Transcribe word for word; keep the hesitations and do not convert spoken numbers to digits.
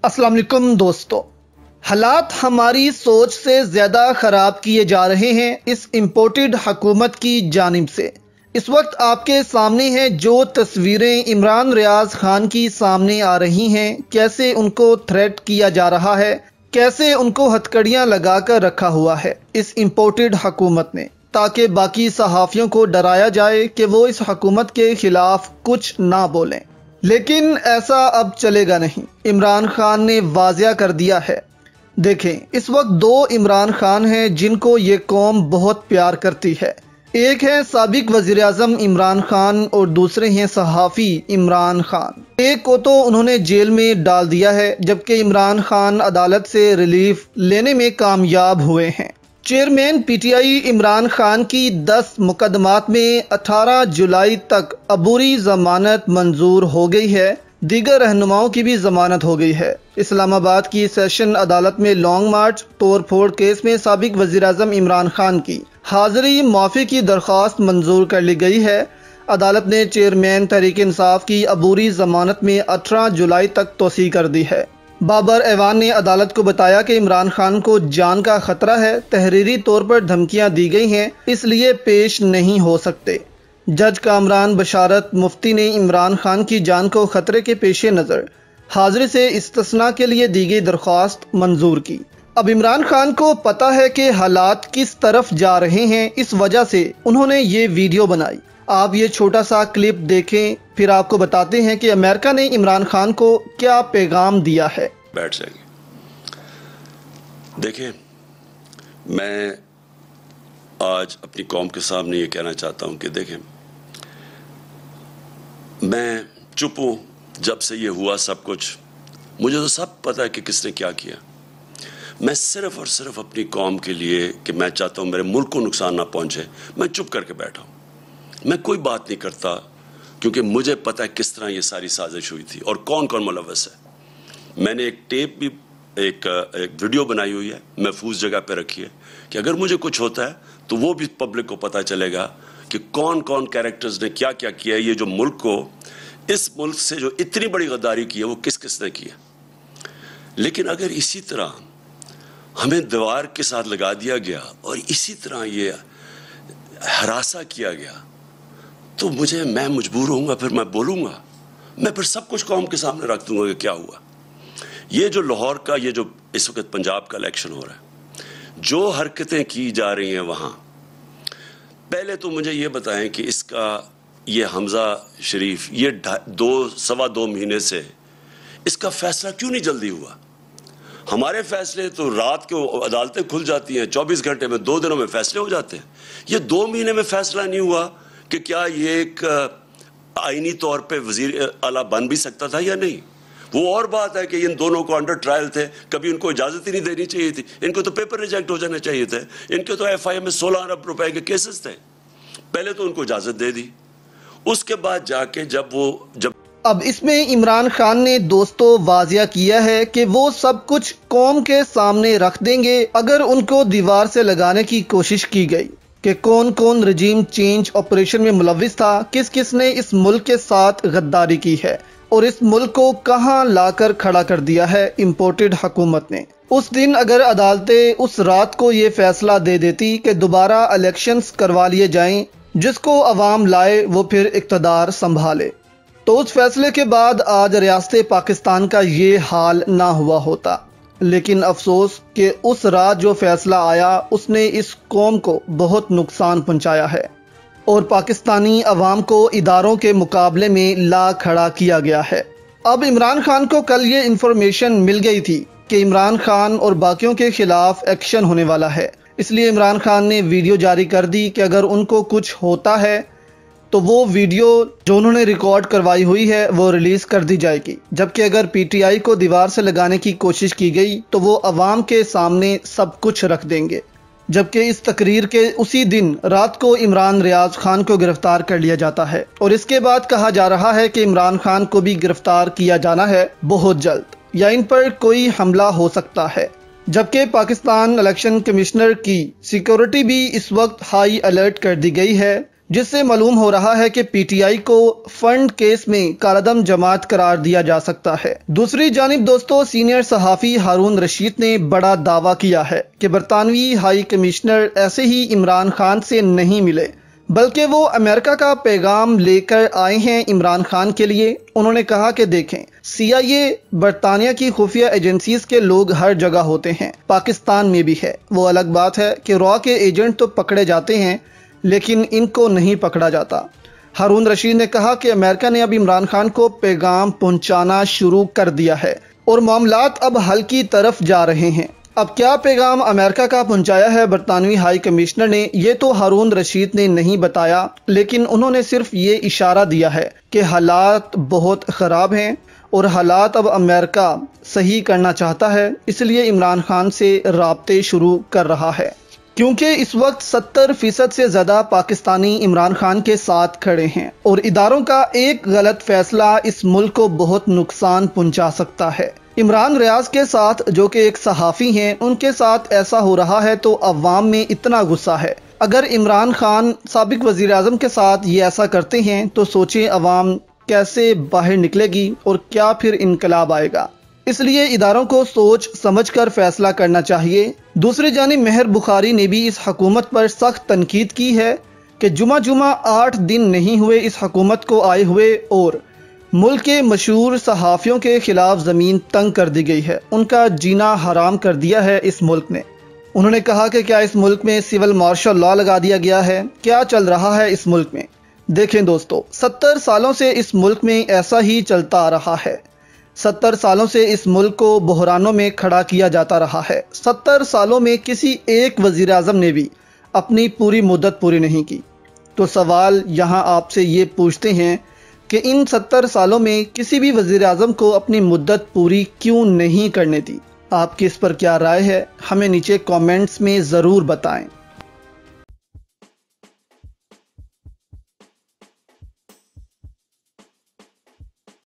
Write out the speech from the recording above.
अस्सलाम वालेकुम दोस्तों, हालात हमारी सोच से ज़्यादा ख़राब किए जा रहे हैं इस इम्पोर्टेड हुकूमत की जानिब से। इस वक्त आपके सामने है जो तस्वीरें इमरान रियाज खान की सामने आ रही हैं, कैसे उनको थ्रेट किया जा रहा है, कैसे उनको हथकड़ियाँ लगा कर रखा हुआ है इस इम्पोर्टेड हुकूमत ने, ताकि बाकी सहाफ़ियों को डराया जाए कि वो इस हुकूमत के ख़िलाफ़ कुछ ना बोलें। लेकिन ऐसा अब चलेगा नहीं। इमरान खान ने वाज़िया कर दिया है। देखें, इस वक्त दो इमरान खान हैं जिनको ये कौम बहुत प्यार करती है। एक है साबिक वज़ीर आज़म इमरान खान और दूसरे हैं सहाफ़ी इमरान खान। एक को तो उन्होंने जेल में डाल दिया है, जबकि इमरान खान अदालत से रिलीफ लेने में कामयाब हुए हैं। चेयरमैन पीटीआई इमरान खान की दस मुकदमात में अठारह जुलाई तक अबूरी जमानत मंजूर हो गई है। दीगर रहनुमाओं की भी जमानत हो गई है। इस्लामाबाद की सेशन अदालत में लॉन्ग मार्च तोड़ फोड़ केस में साबिक वज़ीर आज़म इमरान खान की हाजिरी माफ़ी की दरख्वास्त मंजूर कर ली गई है। अदालत ने चेयरमैन तहरीक इंसाफ की अबूरी जमानत में अठारह जुलाई तक तोसी कर दी है। बाबर ऐवान ने अदालत को बताया कि इमरान खान को जान का खतरा है, तहरीरी तौर पर धमकियां दी गई हैं, इसलिए पेश नहीं हो सकते। जज कामरान बशारत मुफ्ती ने इमरान खान की जान को खतरे के पेश नज़र हाजिरी से इस्तिस्ना के लिए दी गई दरख्वास्त मंजूर की। अब इमरान खान को पता है कि हालात किस तरफ जा रहे हैं, इस वजह से उन्होंने ये वीडियो बनाई। आप ये छोटा सा क्लिप देखें, फिर आपको बताते हैं कि अमेरिका ने इमरान खान को क्या पैगाम दिया है। बैठ जाएंगे। देखिए, मैं आज अपनी कौम के सामने ये कहना चाहता हूँ कि देखें, मैं चुप हूँ जब से ये हुआ सब कुछ। मुझे तो सब पता है कि किसने क्या किया। मैं सिर्फ और सिर्फ अपनी कौम के लिए कि मैं चाहता हूँ मेरे मुल्क को नुकसान ना पहुँचे, मैं चुप करके बैठा हूँ। मैं कोई बात नहीं करता क्योंकि मुझे पता है किस तरह ये सारी साजिश हुई थी और कौन कौन मुलव्वस है। मैंने एक टेप भी एक, एक वीडियो बनाई हुई है, महफूज जगह पे रखी है कि अगर मुझे कुछ होता है तो वो भी पब्लिक को पता चलेगा कि कौन कौन कैरेक्टर्स ने क्या क्या किया है। ये जो मुल्क को, इस मुल्क से जो इतनी बड़ी गद्दारी की है वो किस किस ने की है। लेकिन अगर इसी तरह हमें दीवार के साथ लगा दिया गया और इसी तरह ये हरासा किया गया तो मुझे मैं मजबूर होऊंगा, फिर मैं बोलूँगा, मैं फिर सब कुछ कौम के सामने रख दूंगा कि क्या हुआ। ये जो लाहौर का, ये जो इस वक्त पंजाब का इलेक्शन हो रहा है, जो हरकतें की जा रही हैं वहाँ, पहले तो मुझे ये बताएं कि इसका ये हमज़ा शरीफ ये दो सवा दो महीने से इसका फैसला क्यों नहीं जल्दी हुआ। हमारे फैसले तो रात को अदालतें खुल जाती हैं, चौबीस घंटे में, दो दिनों में फैसले हो जाते हैं। ये दो महीने में फैसला नहीं हुआ कि क्या ये एक आईनी तौर पे वजीर आला बन भी सकता था या नहीं। वो और बात है कि इन दोनों को अंडर ट्रायल थे, कभी इनको इजाज़त ही नहीं देनी चाहिए थी। इनको तो पेपर रिजेक्ट हो जाने चाहिए थे। इनके तो एफ आई ए में सोलह अरब रुपए के केसेस थे। पहले तो उनको इजाज़त दे दी, उसके बाद जाके जब वो जब अब इसमें इमरान खान ने दोस्तों वाजिया किया है कि वो सब कुछ कौम के सामने रख देंगे अगर उनको दीवार से लगाने की कोशिश की गई कि कौन कौन रजीम चेंज ऑपरेशन में मुलव्विस था, किस किस ने इस मुल्क के साथ गद्दारी की है और इस मुल्क को कहां लाकर खड़ा कर दिया है इम्पोर्टेड हुकूमत ने। उस दिन अगर अदालतें उस रात को ये फैसला दे देती कि दोबारा इलेक्शंस करवा लिए जाएं, जिसको अवाम लाए वो फिर इक़्तिदार संभाले, तो उस फैसले के बाद आज रियासत पाकिस्तान का ये हाल ना हुआ होता। लेकिन अफसोस कि उस रात जो फैसला आया उसने इस कौम को बहुत नुकसान पहुंचाया है और पाकिस्तानी अवाम को इदारों के मुकाबले में ला खड़ा किया गया है। अब इमरान खान को कल ये इंफॉर्मेशन मिल गई थी कि इमरान खान और बाकियों के खिलाफ एक्शन होने वाला है, इसलिए इमरान खान ने वीडियो जारी कर दी कि अगर उनको कुछ होता है तो वो वीडियो जो उन्होंने रिकॉर्ड करवाई हुई है वो रिलीज़ कर दी जाएगी। जबकि अगर पीटीआई को दीवार से लगाने की कोशिश की गई तो वो अवाम के सामने सब कुछ रख देंगे। जबकि इस तकरीर के उसी दिन रात को इमरान रियाज खान को गिरफ्तार कर लिया जाता है और इसके बाद कहा जा रहा है कि इमरान खान को भी गिरफ्तार किया जाना है बहुत जल्द, या इन पर कोई हमला हो सकता है। जबकि पाकिस्तान इलेक्शन कमिश्नर की सिक्योरिटी भी इस वक्त हाई अलर्ट कर दी गई है। जिससे मालूम हो रहा है कि पी टी आई को फंड केस में कालादम जमात करार दिया जा सकता है। दूसरी जानिब दोस्तों, सीनियर सहाफ़ी हारून रशीद ने बड़ा दावा किया है कि बरतानवी हाई कमिश्नर ऐसे ही इमरान खान से नहीं मिले, बल्कि वो अमेरिका का पैगाम लेकर आए हैं इमरान खान के लिए। उन्होंने कहा कि देखें, सी आई ए बरतानिया की खुफिया एजेंसीज के लोग हर जगह होते हैं, पाकिस्तान में भी है। वो अलग बात है कि रॉ के एजेंट तो पकड़े जाते हैं लेकिन इनको नहीं पकड़ा जाता। हारून रशीद ने कहा कि अमेरिका ने अब इमरान खान को पैगाम पहुंचाना शुरू कर दिया है और मामलात अब हल की तरफ जा रहे हैं। अब क्या पैगाम अमेरिका का पहुंचाया है बरतानवी हाई कमिश्नर ने, ये तो हारून रशीद ने नहीं बताया, लेकिन उन्होंने सिर्फ ये इशारा दिया है कि हालात बहुत ख़राब हैं और हालात अब अमेरिका सही करना चाहता है, इसलिए इमरान खान से राब्ते शुरू कर रहा है। क्योंकि इस वक्त सत्तर फीसद से ज़्यादा पाकिस्तानी इमरान खान के साथ खड़े हैं और इदारों का एक गलत फैसला इस मुल्क को बहुत नुकसान पहुंचा सकता है। इमरान रियाज के साथ, जो कि एक सहाफ़ी हैं, उनके साथ ऐसा हो रहा है तो अवाम में इतना गुस्सा है। अगर इमरान खान साबिक वज़ीर आज़म के साथ ये ऐसा करते हैं तो सोचें अवाम कैसे बाहर निकलेगी और क्या फिर इनकलाब आएगा। इसलिए इदारों को सोच समझ कर फैसला करना चाहिए। दूसरी जानिब मेहर बुखारी ने भी इस हुकूमत पर सख्त तनकीद की है कि जुमा जुमा आठ दिन नहीं हुए इस हुकूमत को आए हुए और मुल्क के मशहूर सहाफ़ियों के खिलाफ ज़मीन तंग कर दी गई है, उनका जीना हराम कर दिया है इस मुल्क ने। उन्होंने कहा कि क्या इस मुल्क में सिविल मार्शल लॉ लगा दिया गया है, क्या चल रहा है इस मुल्क में। देखें दोस्तों, सत्तर सालों से इस मुल्क में ऐसा ही चलता आ रहा है। सत्तर सालों से इस मुल्क को बहरानों में खड़ा किया जाता रहा है। सत्तर सालों में किसी एक वज़ीर आज़म ने भी अपनी पूरी मुद्दत पूरी नहीं की। तो सवाल यहाँ आपसे ये पूछते हैं कि इन सत्तर सालों में किसी भी वज़ीर आज़म को अपनी मुद्दत पूरी क्यों नहीं करने दी। आपकी इस पर क्या राय है, हमें नीचे कमेंट्स में ज़रूर बताएं।